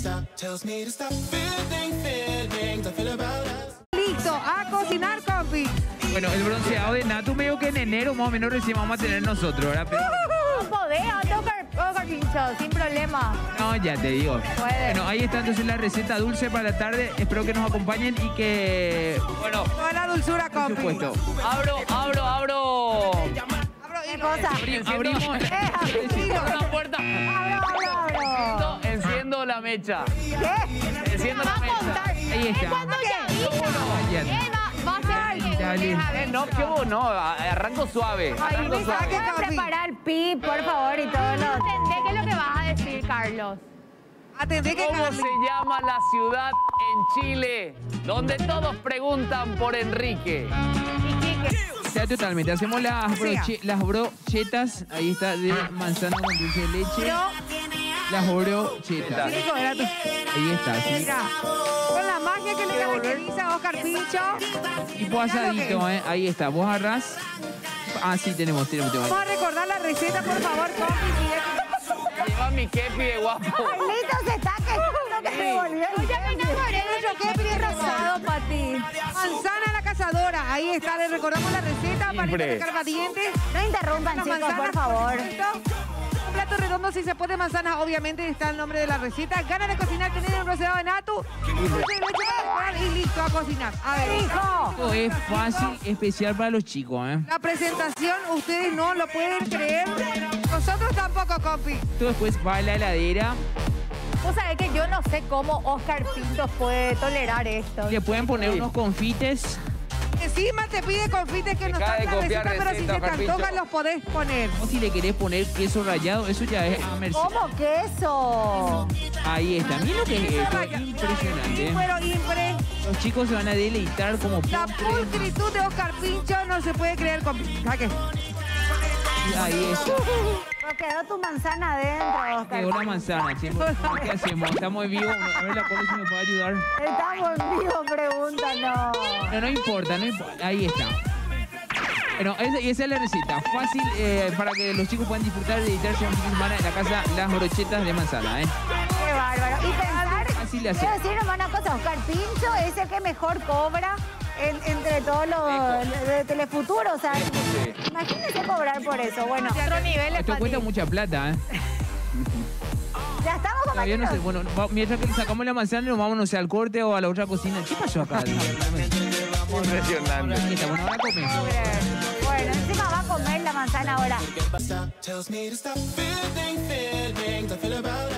Listo, a cocinar, compi. Bueno, el bronceado de Natu medio que en enero más o menos recién vamos a tener nosotros, ¿verdad? Pero, No podés, Oscar Pincho, sin problema. no, ya te digo. Puede. Bueno, ahí está entonces la receta dulce para la tarde. Espero que nos acompañen y que, bueno, Toda la dulzura, por compi. supuesto. Abro. Abro, ¿Qué cosa? Abrimos. Abro la puerta. Abro. Enciendo la mecha. ¿Qué? Enciendo la mecha. Ahí está. ¿Cuándo ya Ayer. va a ser Dale. No, qué bueno, arranco suave. Ay, Arranco me suave. saca preparar el pip, por favor, y todo lo... Entendé qué es lo que vas a decir, Carlos. Atendé que ¿Cómo se llama la ciudad en Chile donde todos preguntan por Enrique? O sea, totalmente. Hacemos las brochetas. Ahí está, de manzana con dulce de leche. Las brochetas. Rico, era tu- Ahí está, sí. Mira, con la magia que le caracteriza a Oscar Pincho. Tipo asadito, ¿eh? Ahí está. Vos agarrás. Ah, sí, tenemos. Vamos a recordar la receta, por favor, compi. Lleva mi kepi de guapo. Carlitos se está quejando que me volvió. Oye, me enamoré de nuestro kepi rosado para ti. Manzana a la cazadora. Ahí está, le recordamos la receta. Palito Siempre. de carbadientes. No interrumpan, Una chicos, manzana, por favor. Un plato redondo, si se puede, manzana, obviamente está el nombre de la receta. Ganas de cocinar, tener un bronceado de Natu. Dulce de leche para preparar y listo a cocinar. A ver, ¡Hijo! Esto es fácil, especial para los chicos, ¿eh? la presentación, ustedes no lo pueden creer. Nosotros tampoco, compi. Esto después va a la heladera. Vos sabés que yo no sé cómo Oscar Pinto puede tolerar esto. Le pueden poner Sí. unos confites. Encima te pide confites que no Acaba están de en la copiar receta, pero si receta, se te Oscar antojan Pinto. los podés poner. O si le querés poner queso rallado, eso ya es a merced. ¿Cómo queso? Ahí está. Miren lo que es esto. Impresionante, ¿eh? Pero impre. Los chicos se van a deleitar como La postre. pulcritud de Oscar Pincho no se puede creer, compi. Saque. Ahí está. Pero quedó tu manzana adentro, Oscar. Quedó la manzana, chicos. ¿Qué hacemos? Estamos en vivo. A ver, la Polo si me puede ayudar. Estamos en vivo, pregunta, no. No, no importa, no importa. Ahí está. Bueno, esa es la receta. Fácil para que los chicos puedan disfrutar de editarse un fin de semana en la casa las brochetas de manzana, ¿eh? Qué bárbaro. Y pensar, Así le hace. quiero decir nomás una cosa, Oscar Pincho es el que mejor cobra entre todos los de Telefuturo. O sea, imagínense cobrar por eso. Bueno, otro nivel Esto cuesta mucha plata, ¿eh? Ya estamos, Todavía no sé. compañeros. Bueno, mientras que le sacamos la manzana, nos vamos, no sé, al corte o a la otra cocina. ¿Qué pasó acá? Impresionante. Aquí está, bueno, ahora comen. Bueno, encima va a comer la manzana ahora. Tells me to stop feeling feelings I feel about